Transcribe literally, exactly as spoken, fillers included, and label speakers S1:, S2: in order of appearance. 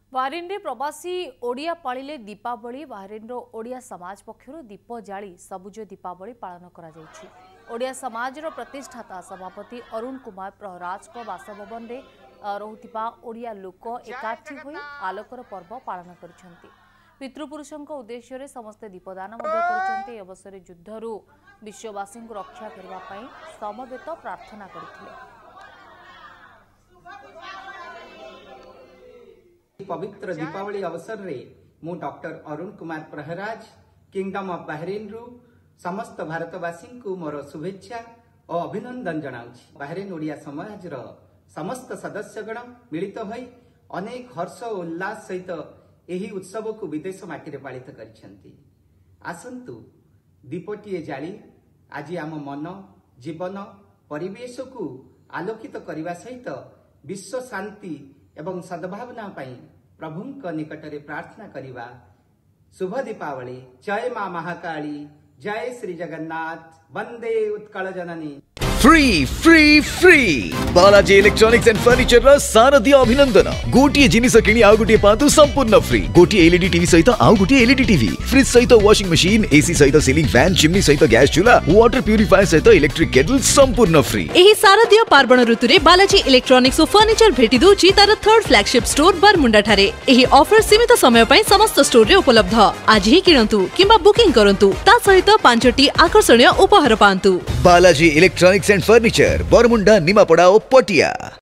S1: बाहरेन रे प्रवासी ओडिया पालिले दीपावली बाहरेन रो ओडिया समाज पक्षरु दीप जाली सबुज दीपावली पालन करा जायछि। ओडिया समाज रो प्रतिष्ठाता सभापति अरुण कुमार प्रहराज को बासभवन रे रहुतिबा ओडिया लोक एकाठी होई आलोकर पर्व पालन करछन्ति। पितृपुरुषों उद्देश्य रे समस्त दीपदान मध्य करछन्ति। अवसर युद्धरु विश्ववासी को रक्षा करबा पई समवेत प्रार्थना करथिले।
S2: पवित्र दीपावली अवसर रे मु doctor Arun Kumar Praharaj kingdom of Bahrain रु समस्त भारतवासी को मोर शुभेच्छा और अभिनंदन जनाउछि। बाहरेन ओडिया समाज रो समस्त सदस्यगण मिलित होई अनेक हर्ष और उल्लास सहित एही उत्सव को विदेश माटी रे पालित करिसेंती। आसंतु दीपटीए जाली आज आम मन जीवन परिवेश को आलोकित करने सहित विश्व शांति एवं सद्भावना पाई प्रभु निकटरे प्रार्थना करिवा। शुभ दीपावली। जय मां महाकाली, जय Shri Jagannath, Bande Utkala Janani.
S3: Free free free Balaji electronics and furniture रा शारदीय अभिनंदन। गोटे जिनिस किणी आउ गोटे पातु संपूर्ण फ्री। गोटे एलईडी टीवी सहित आउ गोटे एलईडी टीवी, फ्रिज सहित वॉशिंग मशीन, एसी सहित सीलिंग फैन, चिमनी सहित गैस चूल्हा, वाटर प्यूरिफायर सहित इलेक्ट्रिक केटल संपूर्ण फ्री। एही शारदीय पार्वण ऋतुरे बालाजी इलेक्ट्रॉनिक्स और फर्निचर भेटी दोची तार थर्ड फ्लैगशिप स्टोर बरमुंडा ठारे। एही ऑफर सीमित समय पई समस्त स्टोर रे उपलब्ध। आज ही किणंतु किंबा बुकिंग करंतु ता सहित पांचटी आकर्षणीय उपहार पांतु। Balaji electronics and furniture Barmunda Nimapada और पटिया।